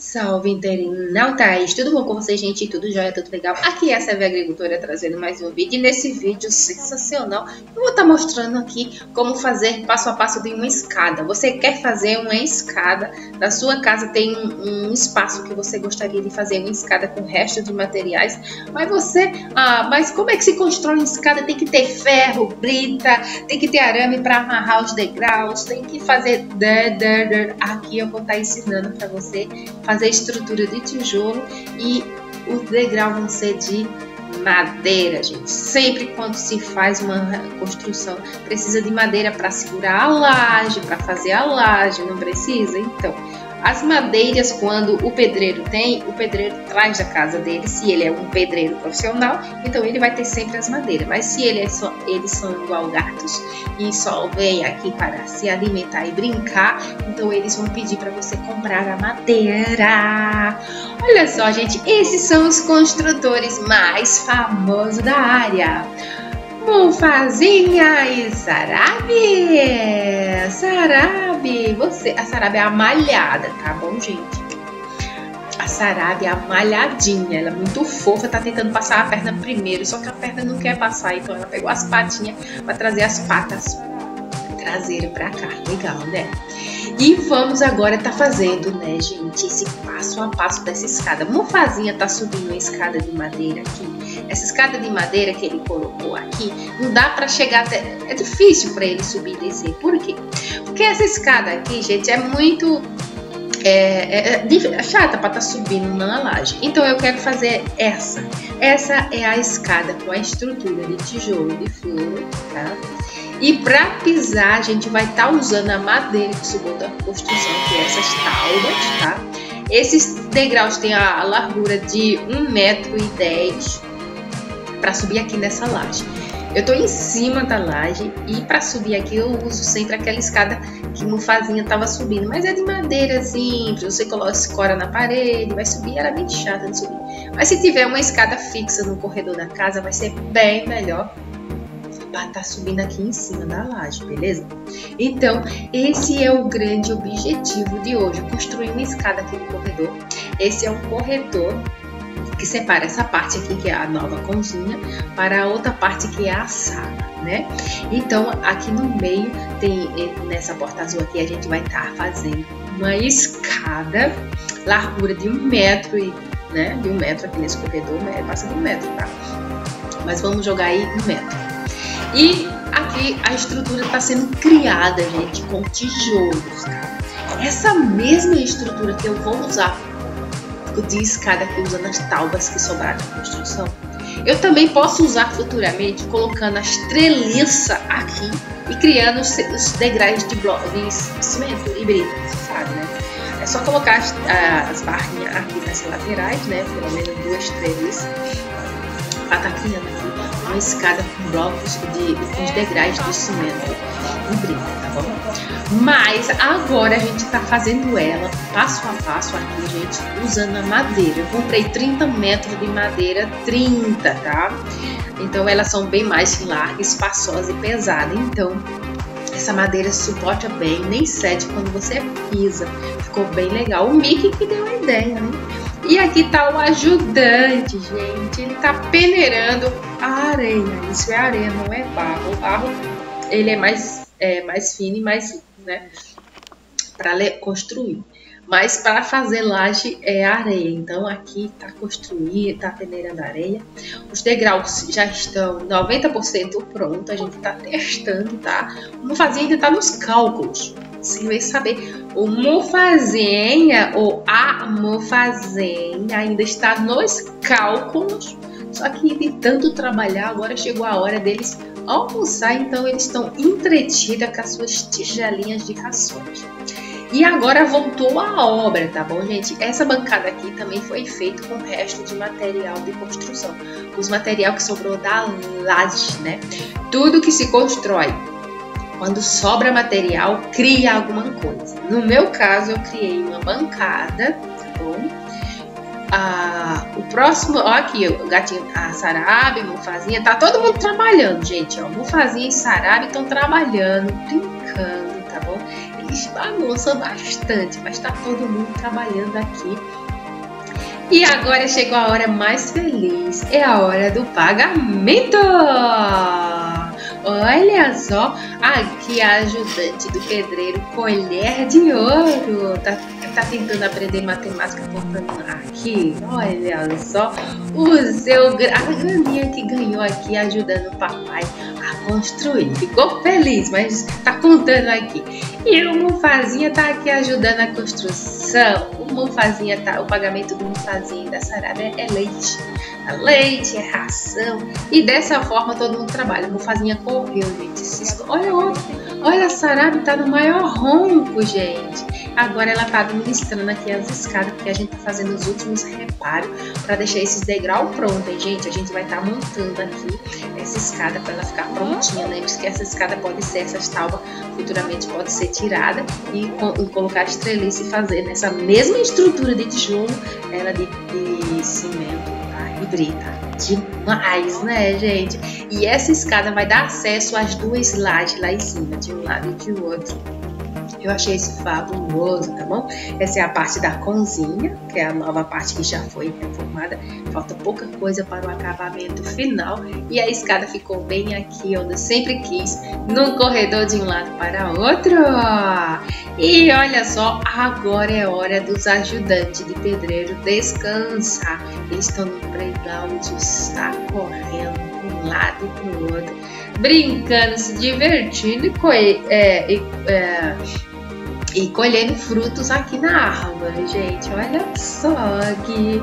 Salve internautas, tudo bom com vocês, gente? Tudo jóia, tudo legal? Aqui é a Seve Agricultora trazendo mais um vídeo. E nesse vídeo sensacional eu vou estar mostrando aqui como fazer passo a passo de uma escada. Você quer fazer uma escada, na sua casa tem um espaço que você gostaria de fazer uma escada com resto de materiais, mas como é que se constrói uma escada? Tem que ter ferro, brita, tem que ter arame para amarrar os degraus, tem que fazer... Aqui eu vou estar ensinando para você fazer estrutura de tijolo e os degraus vão ser de madeira, gente. Sempre quando se faz uma construção, precisa de madeira para segurar a laje, para fazer a laje, não precisa? Então, as madeiras, quando o pedreiro traz da casa dele, se ele é um pedreiro profissional, então ele vai ter sempre as madeiras. Mas se eles são igual gatos e só vêm aqui para se alimentar e brincar, então eles vão pedir para você comprar a madeira. Olha só, gente, esses são os construtores mais famosos da área. Mufazinha e Sarabi. A Sarabi é a malhada, tá bom, gente? A Sarabi é a malhadinha, ela é muito fofa, tá tentando passar a perna primeiro, só que a perna não quer passar, então ela pegou as patinhas para trazer as patas traseiras pra cá, legal, né? E vamos agora tá fazendo, né, gente, esse passo a passo dessa escada. Mufazinha tá subindo uma escada de madeira aqui. Essa escada de madeira que ele colocou aqui, não dá para chegar até... É difícil para ele subir e descer. Por quê? Porque essa escada aqui, gente, é muito... É chata para estar subindo na laje. Então eu quero fazer essa. Essa é a escada com a estrutura de tijolo de flor, tá? E para pisar, a gente vai estar usando a madeira que subiu da construção, que é essas tábuas, tá? Esses degraus têm a largura de 1,10 m para subir aqui nessa laje. Eu tô em cima da laje e para subir aqui eu uso sempre aquela escada que Mufazinha tava subindo, mas é de madeira simples, você coloca escora na parede, vai subir, era bem chata de subir. Mas se tiver uma escada fixa no corredor da casa, vai ser bem melhor para estar subindo aqui em cima da laje, beleza? Então, esse é o grande objetivo de hoje, construir uma escada aqui no corredor. Esse é um corredor que separa essa parte aqui, que é a nova cozinha, para a outra parte que é a sala, né? Então, aqui no meio, nessa porta azul aqui, a gente vai estar fazendo uma escada, largura de 1 metro, né? De 1 metro aqui nesse corredor, passa de 1 metro, tá? Mas vamos jogar aí 1 metro. E aqui a estrutura está sendo criada, gente, com tijolos, tá? Essa mesma estrutura que eu vou usar de escada que usa nas tábuas que sobraram da construção, eu também posso usar futuramente colocando as treliças aqui e criando os degraus de bloco de cimento e brita, sabe, né? É só colocar as barrinhas aqui nas laterais, né? Pelo menos 2 treliças, para estar criando aqui uma escada com blocos com os degraus de cimento e brita, tá bom? Mas agora a gente tá fazendo ela passo a passo aqui, gente, usando a madeira. Eu comprei 30 metros de madeira, 30, tá? Então elas são bem mais largas, espaçosas e pesadas. Então essa madeira suporta bem, nem cede quando você pisa. Ficou bem legal. O Mickey que deu a ideia, né? E aqui tá o ajudante, gente. Ele tá peneirando a areia. Isso é areia, não é barro. O barro, ele é mais fino e mais, né, para construir. Mas para fazer laje é areia. Então aqui tá construindo, tá peneirando a areia. Os degraus já estão 90% prontos. A gente tá testando, tá? O Mufazinha ainda tá nos cálculos. Você vai saber, o Mufazinha ou a Mufazinha ainda está nos cálculos. Só que de tanto trabalhar, agora chegou a hora deles almoçar, então eles estão entretidos com as suas tigelinhas de rações. E agora voltou a obra, tá bom, gente? Essa bancada aqui também foi feita com o resto de material de construção, os material que sobrou da laje, né? Tudo que se constrói, quando sobra material, cria alguma coisa. No meu caso, eu criei uma bancada, tá bom? O próximo, ó, aqui o gatinho, a Sarabi, Mufazinha, tá todo mundo trabalhando, gente, ó. Mufazinha e Sarabi estão trabalhando, brincando, tá bom? Ixi, bagunça bastante, mas tá todo mundo trabalhando aqui. E agora chegou a hora mais feliz, é a hora do pagamento! Olha só, aqui a ajudante do pedreiro, colher de ouro, tá tentando aprender matemática, contando aqui, olha só, a graninha que ganhou aqui ajudando o papai a construir, ficou feliz, mas tá contando aqui. E o Mufazinha tá aqui ajudando a construção, o pagamento do Mufazinha e da Sarabia é leite. Leite, é ração. E dessa forma todo mundo trabalha. O Mufazinha correu, gente. Olha, a Sarabia tá no maior ronco, gente. Agora ela tá administrando aqui as escadas, porque a gente tá fazendo os últimos reparos para deixar esses degraus prontos, hein, gente. A gente vai estar montando aqui essa escada para ela ficar prontinha. Lembre-se que essa escada pode ser, essa tábua futuramente pode ser tirada e colocar as treliças e fazer nessa mesma estrutura de tijolo, ela de cimento. Brita demais, né, gente? E essa escada vai dar acesso às duas lajes lá em cima, de um lado e de outro. Eu achei isso fabuloso, tá bom? Essa é a parte da cozinha, que é a nova parte que já foi reformada. Falta pouca coisa para o acabamento final. E a escada ficou bem aqui, onde eu sempre quis, num corredor de um lado para outro. E olha só, agora é hora dos ajudantes de pedreiro descansar. Eles estão no playground, está correndo de um lado e para o outro, brincando, se divertindo e colhendo frutos aqui na árvore, gente. Olha só que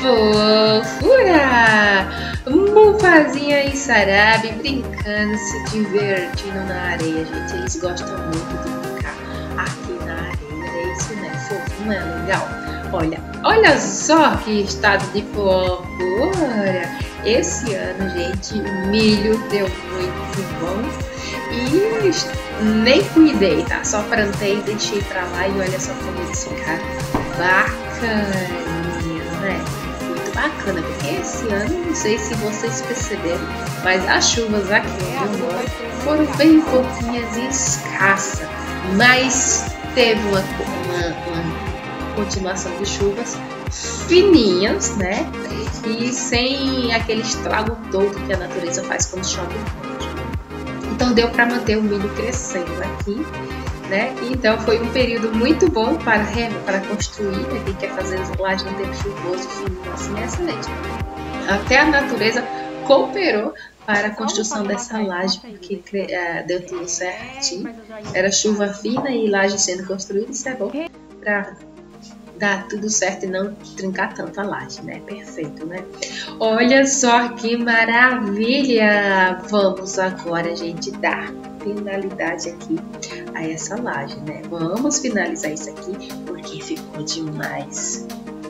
fofura! Mufazinha e Sarabia brincando, se divertindo na areia, gente. Eles gostam muito de brincar aqui na areia. É isso, né? Fofo, não é legal? Olha só que estado de fofura! Esse ano, gente, o milho deu muito bom. E nem cuidei, tá? Só plantei e deixei pra lá e olha só como eles ficaram bacaninhos, né? Muito bacana, porque esse ano, não sei se vocês perceberam, mas as chuvas aqui no norte foram bem pouquinhas e escassas, mas teve uma continuação de chuvas fininhas, né? E sem aquele estrago todo que a natureza faz quando chove muito. Então deu para manter o milho crescendo aqui, né? Então foi um período muito bom para construir, né? Quem quer fazer as lajes no tempo chuvoso, fininho assim, é excelente. Até a natureza cooperou para a construção dessa laje, porque deu tudo certinho. Era chuva fina e laje sendo construída, isso é bom para dar tudo certo e não trincar tanto a laje, né? Perfeito, né? Olha só que maravilha! Vamos agora, gente, dar finalidade aqui a essa laje, né? Vamos finalizar isso aqui porque ficou demais.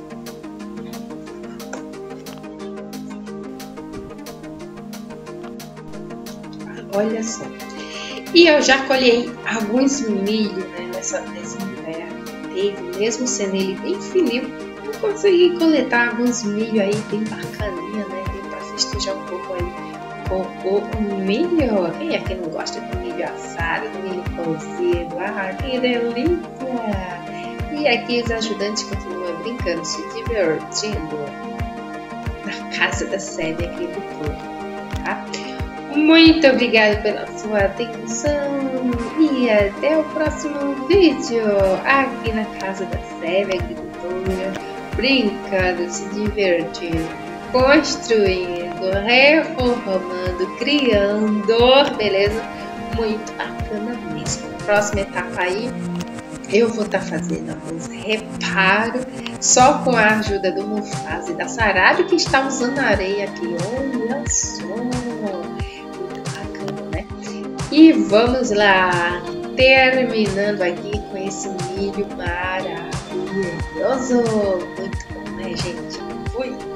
Olha só. E eu já colhei alguns milho, né, nesse inverno. Mesmo sendo ele bem fininho, eu consegui coletar alguns milho aí bem bacaninha, né? Deu pra festejar um pouco aí com o milho. Quem é que não gosta de milho assado, de milho cozido? Ah, que delícia! E aqui os ajudantes continuam brincando, se divertindo na casa da sede aqui do povo, tá? Muito obrigada pela sua atenção e até o próximo vídeo aqui na casa da Sebe Agricultura, brincando, se divertindo, construindo, reformando, criando, beleza? Muito bacana mesmo. Próxima etapa aí, eu vou estar fazendo alguns reparos só com a ajuda do Mufasa e da Sarabia, que está usando a areia aqui. Olha só! E vamos lá, terminando aqui com esse milho maravilhoso. Muito bom, né, gente? Fui!